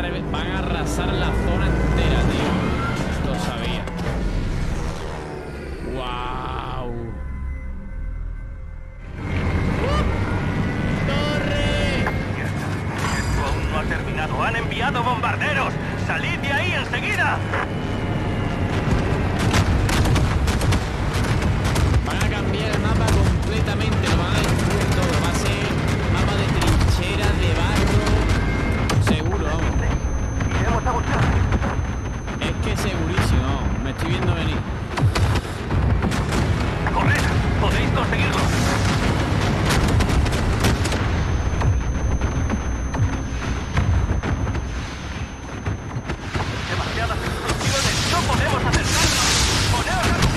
van a arrasar la zona entera, tío. Lo sabía. ¡Wow! ¡Torre! Esto aún no ha terminado. ¡Han enviado bombarderos! ¡Salid de ahí enseguida! Van a cambiar el mapa completamente. Lo van a destruir todo. Va a ser mapa de trinchera, de barro. Seguro, vamos. Iremos a buscar. Es que segurísimo. Me estoy viendo venir. ¡Corred! ¡Podéis conseguirlo! Demasiadas explosiones. ¡No podemos acercarnos! ¡Poneos a...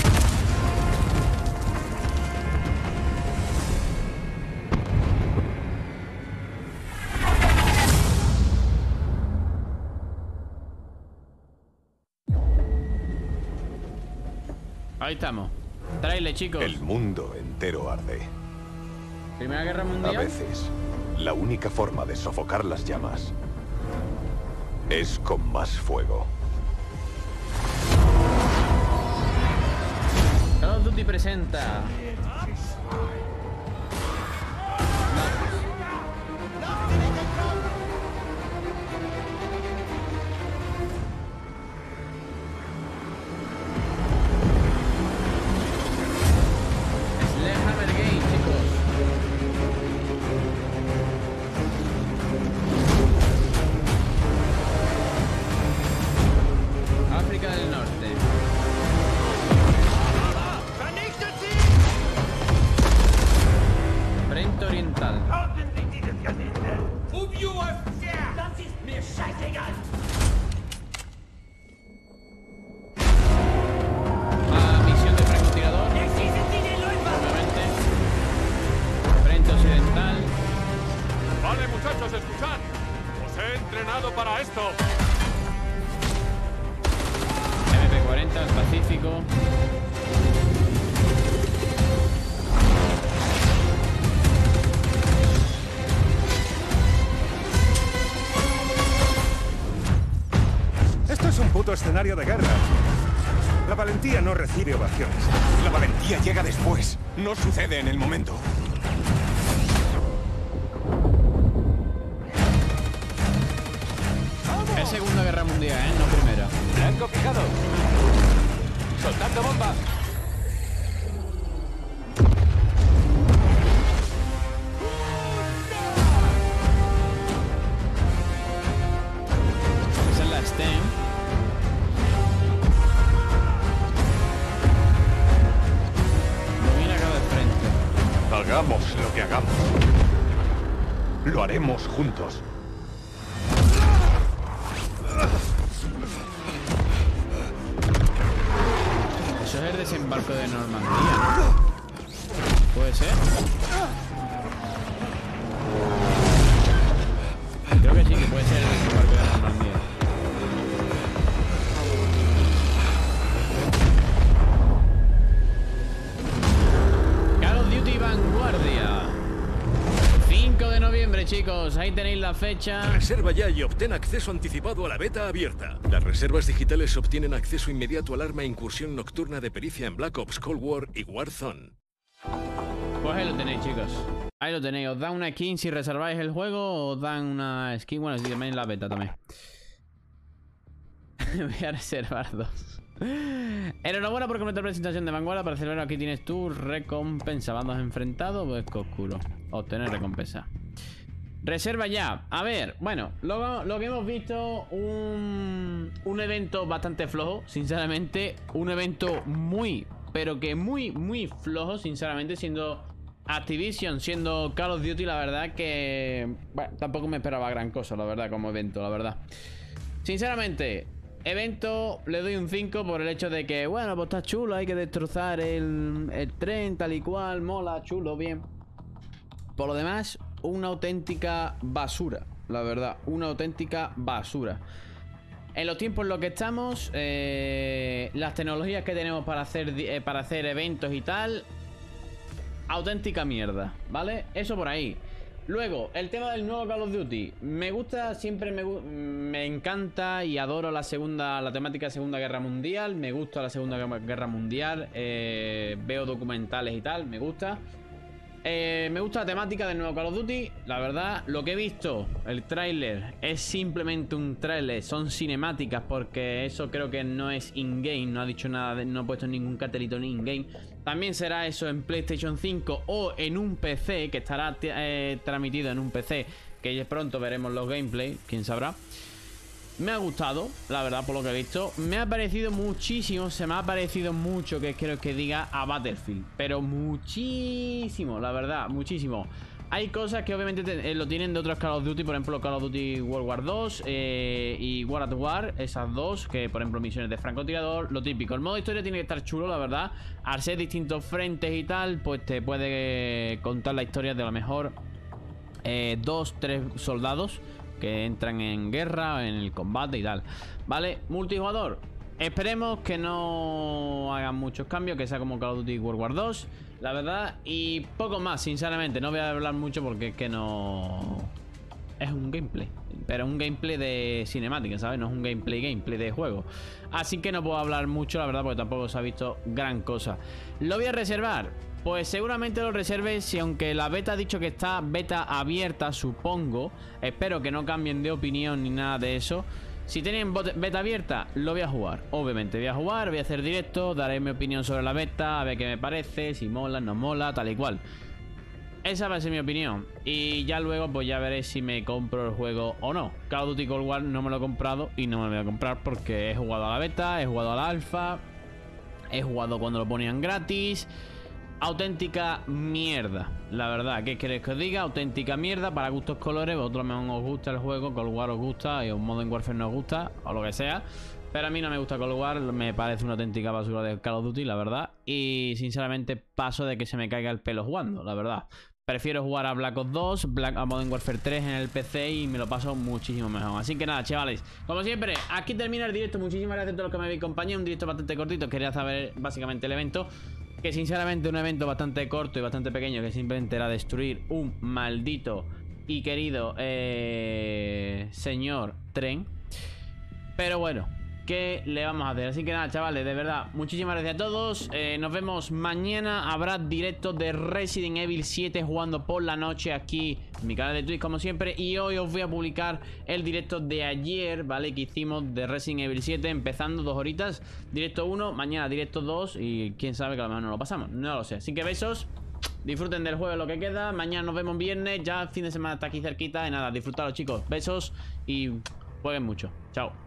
Ahí estamos. Traile, chicos. El mundo entero arde. Primera Guerra A Mundial. veces, la única forma de sofocar las llamas es con más fuego. Call of Duty presenta. Sledgehammer Game, chicos. África del Norte. Frente Oriental. Misión de francotirador. Obviamente. Frente Occidental. Vale, muchachos, escuchad. Os he entrenado para esto. MP40, el Pacífico. Esto es un puto escenario de guerra. La valentía no recibe ovaciones. La valentía llega después, no sucede en el momento. Es Segunda Guerra Mundial, no Primera. Blanco fijado. Soltando bomba. Esa es la STEM. Domina acá de frente. Hagamos lo que hagamos. Lo haremos juntos. Eso es el desembarco de Normandía. ¿Puede ser? Creo que sí, que puede ser el desembarco de Normandía. Call of Duty Vanguardia. 5 de noviembre, chicos. Ahí tenéis la fecha. Reserva ya y obtén acceso anticipado a la beta abierta. Las reservas digitales obtienen acceso inmediato al arma incursión nocturna de pericia en Black Ops Cold War y Warzone. Pues ahí lo tenéis, chicos. Ahí lo tenéis. Os dan una skin si reserváis el juego. Os dan una skin. Bueno, si también la beta también. Voy a reservar 2. Enhorabuena por completar la presentación de Vanguardia. Para celebrar aquí tienes tu recompensa. Bandos enfrentados, bosque oscuro. Obtener recompensa. Reserva ya. A ver, bueno, lo que hemos visto, un evento bastante flojo, sinceramente. Un evento muy, pero que muy flojo, sinceramente, siendo Activision, siendo Call of Duty. La verdad que, bueno, tampoco me esperaba gran cosa, la verdad, como evento, la verdad. Sinceramente, evento le doy un 5 por el hecho de que, bueno, pues está chulo, hay que destrozar el tren, tal y cual, mola, chulo, bien. Por lo demás, una auténtica basura, la verdad, una auténtica basura. En los tiempos en los que estamos, las tecnologías que tenemos para hacer eventos y tal, auténtica mierda, ¿vale? Eso por ahí. Luego, el tema del nuevo Call of Duty. Me gusta, siempre me encanta y adoro la temática de Segunda Guerra Mundial. Me gusta la Segunda Guerra Mundial. Veo documentales y tal, me gusta. Me gusta la temática del nuevo Call of Duty. La verdad, lo que he visto, el tráiler, es simplemente un tráiler. Son cinemáticas porque eso creo que no es in-game. No ha dicho nada, no ha puesto ningún cartelito ni in-game. También será eso en PlayStation 5 o en un PC, que estará transmitido en un PC, que pronto veremos los gameplays, quién sabrá. Me ha gustado, la verdad, por lo que he visto. Me ha parecido muchísimo, se me ha parecido mucho, que quiero que diga, a Battlefield. Pero muchísimo, la verdad, muchísimo. Hay cosas que obviamente lo tienen de otros Call of Duty, por ejemplo Call of Duty World War 2 y World at War, esas dos, que por ejemplo misiones de francotirador, lo típico. El modo historia tiene que estar chulo, la verdad. Al ser distintos frentes y tal, pues te puede contar la historia de a lo mejor 2, 3 soldados que entran en guerra, en el combate y tal. Vale, multijugador. Esperemos que no hagan muchos cambios, que sea como Call of Duty World War 2, la verdad. Y poco más, sinceramente. No voy a hablar mucho porque es que no... Es un gameplay, pero un gameplay de cinemática, ¿sabes? No es un gameplay de juego. Así que no puedo hablar mucho, la verdad, porque tampoco se ha visto gran cosa. ¿Lo voy a reservar? Pues seguramente lo reserve, si aunque la beta ha dicho que está beta abierta, supongo. Espero que no cambien de opinión ni nada de eso. Si tienen beta abierta, lo voy a jugar. Obviamente voy a jugar, voy a hacer directo, daré mi opinión sobre la beta, a ver qué me parece, si mola, no mola, tal y cual. Esa va a ser mi opinión. Y ya luego pues ya veré si me compro el juego o no. Call of Duty Cold War no me lo he comprado y no me lo voy a comprar porque he jugado a la beta, he jugado a la alfa, he jugado cuando lo ponían gratis. Auténtica mierda, la verdad. ¿Qué queréis que os diga? Auténtica mierda, para gustos colores. Vosotros os gusta el juego, Cold War os gusta, y Modern Warfare no os gusta, o lo que sea. Pero a mí no me gusta Cold War, me parece una auténtica basura de Call of Duty, la verdad. Y sinceramente paso de que se me caiga el pelo jugando, la verdad. Prefiero jugar a Black Ops 2, a Modern Warfare 3 en el PC y me lo paso muchísimo mejor. Así que nada, chavales, como siempre, aquí termina el directo. Muchísimas gracias a todos los que me habéis acompañado. Un directo bastante cortito, quería saber básicamente el evento. Que sinceramente un evento bastante corto y bastante pequeño, que simplemente era destruir un maldito y querido señor tren. Pero bueno, ¿qué le vamos a hacer? Así que nada, chavales, de verdad, muchísimas gracias a todos. Nos vemos mañana. Habrá directo de Resident Evil 7 jugando por la noche aquí en mi canal de Twitch, como siempre. Y hoy os voy a publicar el directo de ayer, ¿vale? Que hicimos de Resident Evil 7, empezando 2 horitas. Directo 1, mañana directo 2. Y quién sabe, que a lo mejor no lo pasamos, no lo sé. Así que besos, disfruten del juego lo que queda. Mañana nos vemos viernes, ya el fin de semana está aquí cerquita. Y nada, disfrutadlo, chicos, besos y jueguen mucho. Chao.